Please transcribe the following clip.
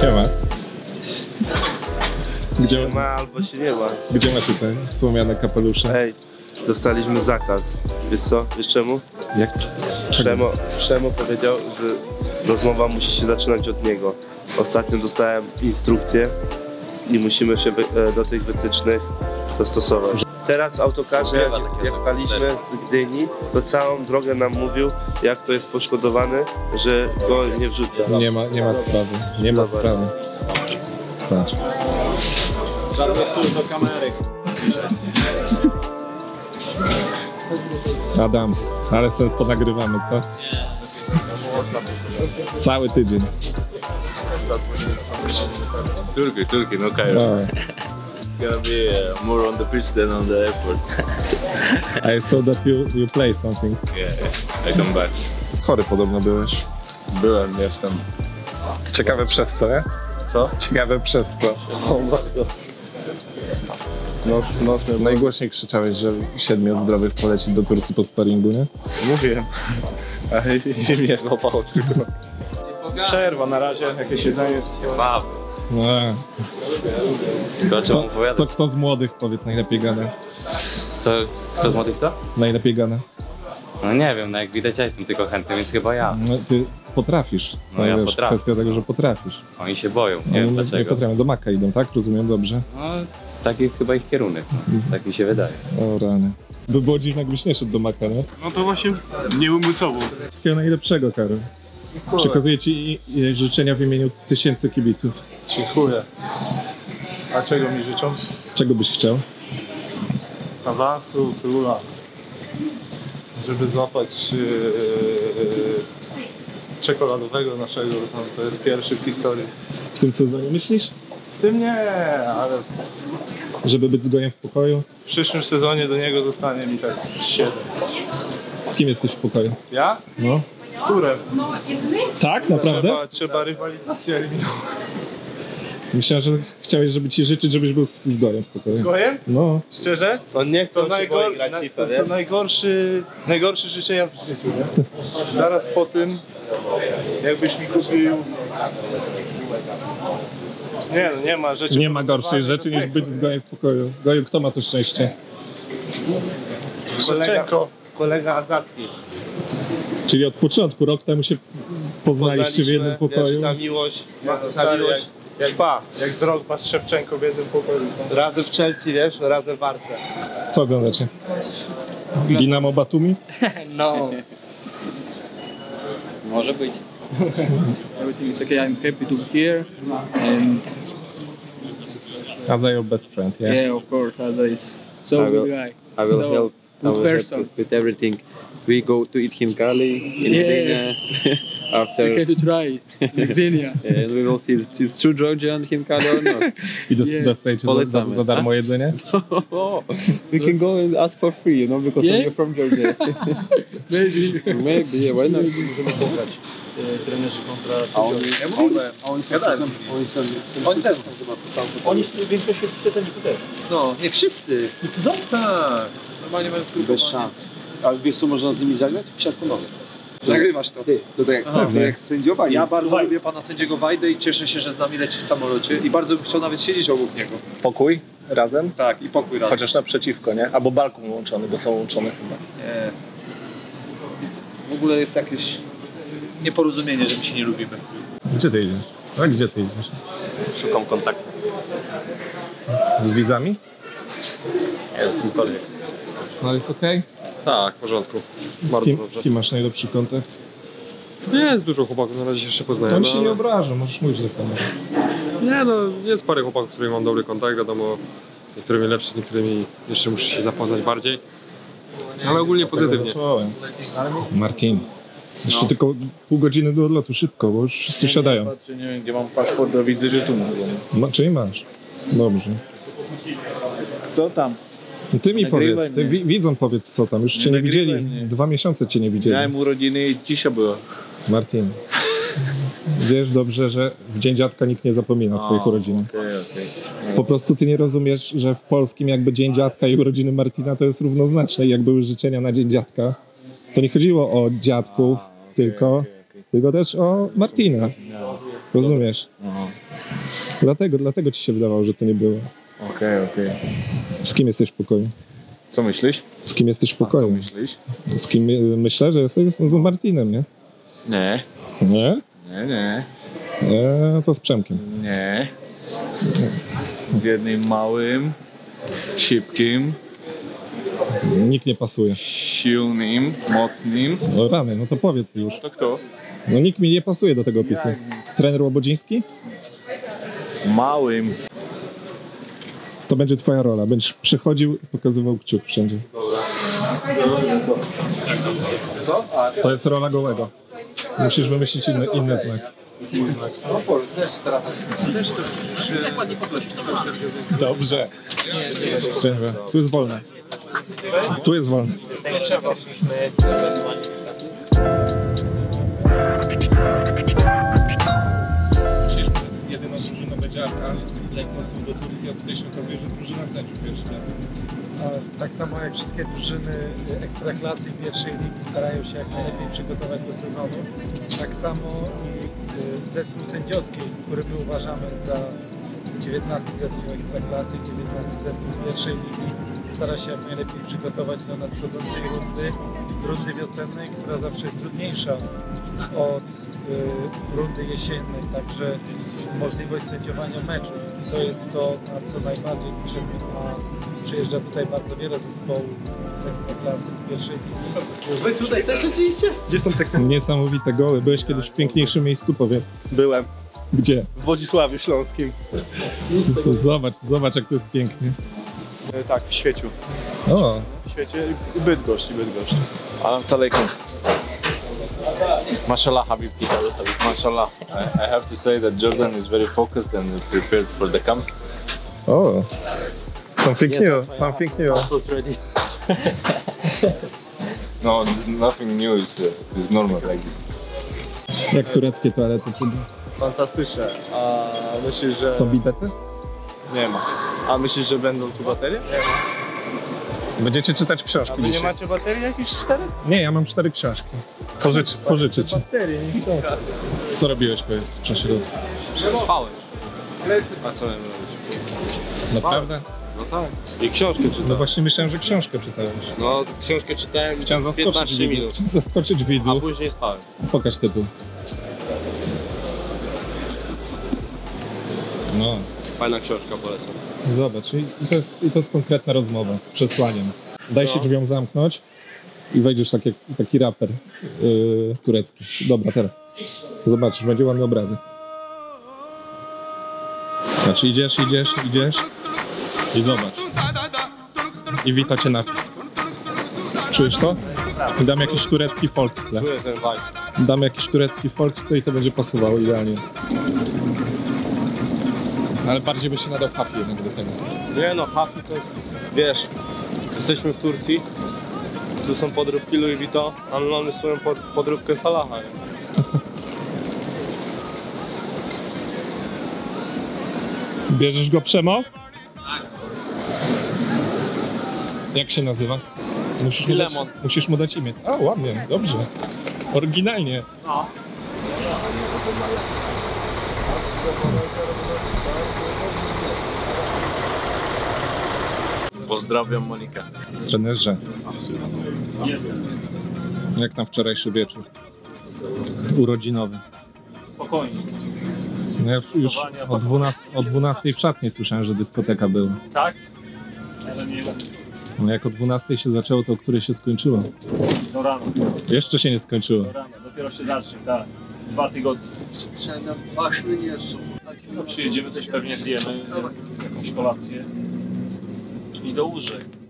Siema. Gdzie ma albo się nie ma. Gdzie macie te słomiane kapelusze? Ej, dostaliśmy zakaz. Wiesz co? Wiesz czemu? Jak? Przemo powiedział, że rozmowa musi się zaczynać od niego. Ostatnio dostałem instrukcję i musimy się do tych wytycznych dostosować. Teraz w autokarze, jak paliśmy z Gdyni, to całą drogę nam mówił, jak to jest poszkodowany, że go nie wrzuca. Nie ma sprawy. Nie ma sprawy. Patrz. Żadnych słów do kamery. Adams, ale sobie ponagrywamy, co? Cały tydzień. Turkey, no Cairo. It's gonna be more on the pitch than on the airport. I saw that you play something. Yeah, I come back. Chory podobno byłeś. Byłem, jestem. Ciekawe przez co, nie? Co? Ciekawe przez co. O, bardzo. Najgłośniej krzyczałeś, że 7 zdrowych poleci do Turcji po sparingu, nie? Mówiłem. Ale mnie złapało tylko. Przerwa na razie, jakieś jedzenie. Wow. No. To trzeba opowiadać. Kto z młodych, powiedz, najlepiej gada? Co? Kto z młodych co? Najlepiej gada? No nie wiem, no jak widać ja jestem tylko chętny, więc chyba ja. No, ty potrafisz. No ja wiesz, potrafię. Kwestia tego, że potrafisz. Oni się boją, nie No, wiem nie dlaczego. potrafią. Do Maka idą, tak? Rozumiem dobrze? No taki jest chyba ich kierunek, tak mi się wydaje. O rany. By było dziwne, jakbyś nie szedł do Maka, nie? No to właśnie nieumysłowo. Wszystkiego najlepszego, Karol. Przekazuję ci życzenia w imieniu 1000 kibiców. Dziękuję. A czego mi życzą? Czego byś chciał? Awansu, króla. Żeby złapać czekoladowego naszego, to jest pierwszy w historii. W tym sezonie myślisz? W tym nie, ale Żeby być z gojem w pokoju? w przyszłym sezonie do niego zostanie mi tak 7. Z kim jesteś w pokoju? Ja? No. Z Turem. Tak? Naprawdę? Trzeba rywalizację eliminować. Myślałem, że chciałeś, żeby ci życzyć, żebyś był z gojem w pokoju. Z gojem? No. Szczerze? On nie chce, To, to najgorszy życzenia w życiu, nie? Zaraz po tym, jakbyś mi kupił... Nie no, nie ma rzeczy... Nie ma gorszej rzeczy niż być z gojem w pokoju. Goju, kto ma to szczęście? Kolega Azatki. Czyli od początku, rok temu się poznaliście w jednym pokoju. Ta miłość, Jak trwa, jak Drogba z Szewczenko w jednym pokoju. razem w Chelsea, wiesz, razem w Arce. Co oglądacie? Dinamo Batumi? No. Może być. Everything is okay. I'm happy to be here, and As your best friend, yeah? yeah, of course, Aza is so I will- good guy. I will so help. I good will help person. with everything. We go to eat himkali in Yeah. Gdynia after. Okay, to try Gdynia. And we will see it's true Georgian himkali or not. I Yeah. dostajecie za darmo jedzenie? We can go and ask for free, you know, because Yeah. you're from Georgia. Maybe. Maybe, yeah, why not? Możemy pograć. Trenerzy kontra... Oni w większości jest czytelników też. No, nie wszyscy. Tak. Normalnie mają skrót. Bez szans. A wiesz co można z nimi zagrać? Siatkonowy. Nagrywasz to. Ty, to jak sędziowanie. Ja bardzo lubię pana sędziego Wajdę i cieszę się, że z nami leci w samolocie i bardzo bym chciał nawet siedzieć obok niego. Pokój? Razem? Tak, i pokój razem. Chociaż naprzeciwko, nie? Albo balkon łączony, bo są łączone chyba. Nie. W ogóle jest jakieś nieporozumienie, że my się nie lubimy. Gdzie ty idziesz? A gdzie ty idziesz? Szukam kontaktu. Z widzami? Nie, z kimkolwiek. No ale jest okej? Tak, w porządku. Z kim masz najlepszy kontakt? Nie, jest dużo chłopaków, na razie się jeszcze poznaję. Tam się nie obrażę, możesz mówić do kamery. Nie no, jest parę chłopaków, z którymi mam dobry kontakt, wiadomo, niektórymi lepszy, z niektórymi jeszcze muszę się zapoznać bardziej. Ale ogólnie pozytywnie. Martin. Jeszcze tylko pół godziny do odlotu, szybko, bo już wszyscy siadają. Patrzę, nie wiem gdzie mam paszport, a widzę, że tu mam. Czyli masz. Dobrze. Co tam? No ty mi Nagrywaj powiedz, ty mnie. widzom powiedz co tam, już cię nie nagrywaj widzieli, mnie. 2 miesiące cię nie widzieli. Miałem urodziny i dzisiaj było. Martin, wiesz dobrze, że w Dzień Dziadka nikt nie zapomina o twoich urodzinach. Okej. Po prostu ty nie rozumiesz, że w polskim jakby Dzień Dziadka i urodziny Martina to jest równoznaczne i jak były życzenia na Dzień Dziadka, to nie chodziło o dziadków, tylko też o Martina. Rozumiesz? Aha. Dlatego ci się wydawało, że to nie było. Okej. Z kim jesteś w pokoju? Co myślisz? Z kim jesteś w A co pokoju? myślisz? Z kim myślę, że jesteś z Martinem, nie? Nie. Nie? Nie. To z Przemkiem. Nie. Z jednym małym, szybkim, Nikt nie pasuje. silnym, mocnym. No rany, no to powiedz już. To kto? No nikt mi nie pasuje do tego opisu. Trener Łobodziński? Małym. To będzie twoja rola. Będziesz przychodził i pokazywał kciuk wszędzie. To jest rola gołego. Musisz wymyślić inny znak. Dobrze. Tu jest wolne. Tu jest wolne. Jedyna drużyna będzie lecącą do Turcji, a tutaj się okazuje, że drużyna sędziów wiesz, nie? Tak samo jak wszystkie drużyny Ekstraklasy i pierwszej ligi starają się jak najlepiej przygotować do sezonu, tak samo i zespół sędziowski, który my uważamy za 19 zespół Ekstraklasy, 19 zespół pierwszej ligi, stara się jak najlepiej przygotować do nadchodzącej rundy wiosennej, która zawsze jest trudniejsza od rundy jesiennej, także możliwość sędziowania meczów, to jest to, na co najbardziej liczymy, a przyjeżdża tutaj bardzo wiele zespołów z Ekstraklasy, z pierwszej ligi. Wy tutaj też leciliście? Gdzie są te niesamowite goły? Byłeś kiedyś w piękniejszym miejscu, powiedz. Byłem Gdzie? w Wodzisławiu Śląskim. Zobacz jak to jest pięknie. Tak, w świeciu. O, W świecie i Bydgoszcz. Assalamu alaikum. Mashallah, Habibti. Mashallah. I have to say that Jordan is very focused and prepared for the camp. o. Something new, something new. No, there's nothing new. It's normal like this. Jak tureckie toalety cudy? Fantastyczne. A myślisz, że... Są bidety? Nie ma. A myślisz, że będą tu baterie? Nie ma. Będziecie czytać książki A wy nie dzisiaj. macie baterii jakieś 4? Nie, ja mam 4 książki. Pożyczę ci. Baterie, nie są. Co robiłeś powiedz w czasie roku? Spałeś. A co miałem robić? Naprawdę? No tak. I książkę No czytałem. właśnie myślałem, że książkę czytałeś. No, książkę czytałem Chciałem zaskoczyć 15 minut. widzów. Chciałem zaskoczyć A widzów. później spałem. Pokaż tytuł. No, Fajna książka, polecam. zobacz. I to jest konkretna rozmowa z przesłaniem. Daj się drzwiom zamknąć i wejdziesz taki raper turecki. Dobra, teraz. Zobaczysz, będzie ładny obrazek. Znaczy idziesz i zobacz. I wita cię napis. Czujesz to? I dam jakiś turecki folk w tle. Czuję ten vibe. Dam jakiś turecki folk w tle i to będzie pasowało idealnie. Ale bardziej by się nadał happy jednak do tego. Nie no, happy to... Wiesz, jesteśmy w Turcji. Tu są podróbki Louis Vuitton, a my mamy swoją podróbkę Salaha. Nie? Bierzesz go, Przemo? Tak. Jak się nazywa? Musisz mu dać imię. A, ładnie, dobrze. Oryginalnie. No. Pozdrawiam Monikę. Trenerze. Jestem. Jak na wczorajszy wieczór? Urodzinowy. Spokojnie. No ja już o 12 w szatni słyszałem, że dyskoteka była. Tak? Ale nie. No jak o 12 się zaczęło, to o której się skończyło? Do rana. Jeszcze się nie skończyło. Do rana. Dopiero się zacznie, tak. 2 tygodnie. No, przyjedziemy, coś pewnie zjemy, jakąś kolację i do łóżek.